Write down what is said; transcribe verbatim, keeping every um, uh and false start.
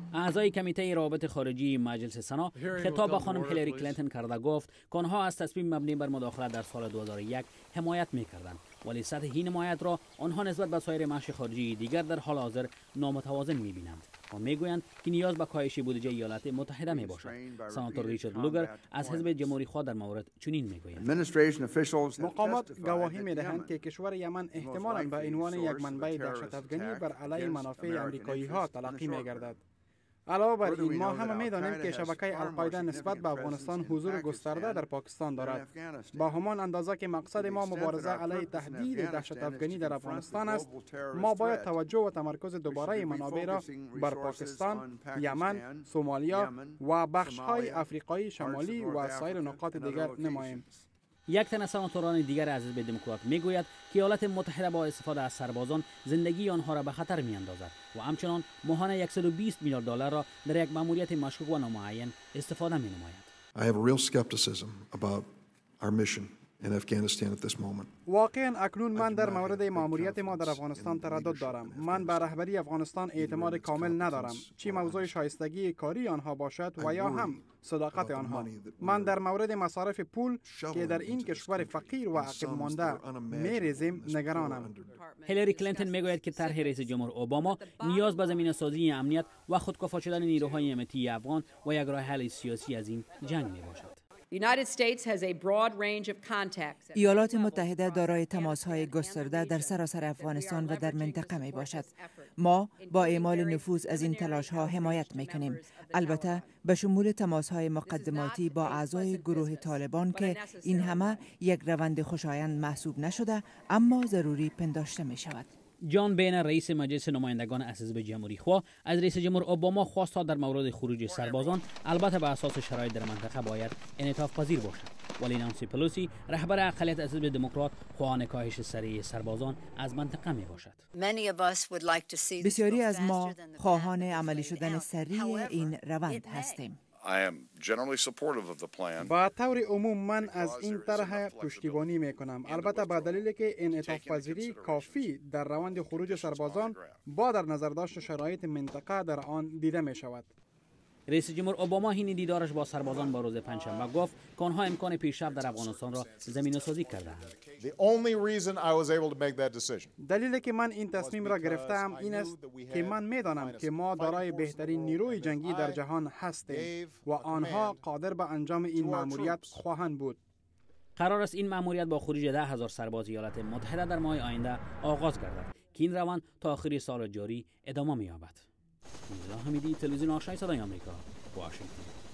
اعضای کمیته روابط خارجی مجلس سنا خطاب به خانم هیلاری کلینتون کرده گفت که آنها از تصمیم مبنی بر مداخله در سال دو هزار و یک حمایت می‌کردند، ولی سطح این حمایت را آنها نسبت به سایر معاش خارجی دیگر در حال حاضر نامتوازن می‌بینند و میگویند که نیاز به کاهش بودجه ایالات متحده میباشد. سناتور ریچارد لوگر از حزب جمهوری خواه در مورد چنین میگوید: مقامات گواهی میدهند که کشور یمن احتمالاً به عنوان یک منبع دهشت افغانی بر علیه منافع امریکایی ها تلقی میگردد. علاوه بر این، ما همه میدانیم که شبکه القاعده نسبت به افغانستان حضور گسترده در پاکستان دارد. با همان اندازه که مقصد ما مبارزه علیه تهدید دهشت افغانی در افغانستان است، ما باید توجه و تمرکز دوباره منابع را بر پاکستان، یمن، سومالیا و بخش‌های افریقای شمالی و سایر نقاط دیگر نماییم. یک تن از سناتوران دیگر از حزب دموکرات میگوید که ایالات متحده با استفاده از سربازان زندگی آنها را به خطر میاندازد و همچنان ماهانه صد و بیست میلیارد دلار را در یک مأموریت مشکوک و نامعین استفاده مینماید. I have a real skepticism about our mission in Afghanistan at this moment. واقعا اکنون من در مورد مأموریت ما در افغانستان تردد دارم. من به رهبری افغانستان اعتماد کامل ندارم، چه موضوع شایستگی کاری آنها باشد و یا هم صداقت آنها. من در مورد مصارف پول که در این کشور فقیر و عقب مانده میریزیم نگرانم. هیلاری کلینتون میگوید که طرح رئیس جمهور اوباما نیاز به زمینه‌سازی امنیت و خودکفا شدن نیروهای امنیتی افغان و یک راه حل سیاسی از این جنگ میباشد. ایالات متحده دارای تماس‌های گسترده در سراسر افغانستان و در منطقه می باشد. ما با اعمال نفوذ از این تلاش‌ها حمایت می‌کنیم، البته به شمول تماس‌های مقدماتی با اعضای گروه طالبان که این همه یک روند خوشایند محسوب نشده اما ضروری پنداشته می شود. جان بینر رئیس مجلس نمایندگان از حزب جمهوری خواه از رئیس جمهور اوباما خواست تا در مورد خروج سربازان البته به اساس شرایط در منطقه باید انعطاف پذیر باشد، ولی نانسی پلوسی رهبر اقلیت از حزب دموکرات خواهان کاهش سریع سربازان از منطقه می باشد. بسیاری از ما خواهان عملی شدن سریع این روند هستیم. با طور عموم من از این طرح پشتیبانی می کنم، البته با دلیلی که انعطاف پذیری کافی در روند خروج سربازان با در نظر داشت شرایط منطقه در آن دیده می شود. رئیس جمهور اوباما این دیدارش با سربازان با روز پنجشنبه گفت که آنها امکان پیشرفت در افغانستان را زمینه‌سازی کرده‌اند. دلیلی که من این تصمیم را گرفتم این است که من می‌دانم که ما دارای بهترین نیروی جنگی در جهان هستیم و آنها قادر به انجام این مأموریت خواهند بود. قرار است این مأموریت با خروج ده هزار سرباز ایالات متحده در ماه آینده آغاز گردد که این روند تا آخر سال جاری ادامه می‌یابد. میرزا حمیدی، تلویزیون آشنای صدای آمریکا، واشنگتن.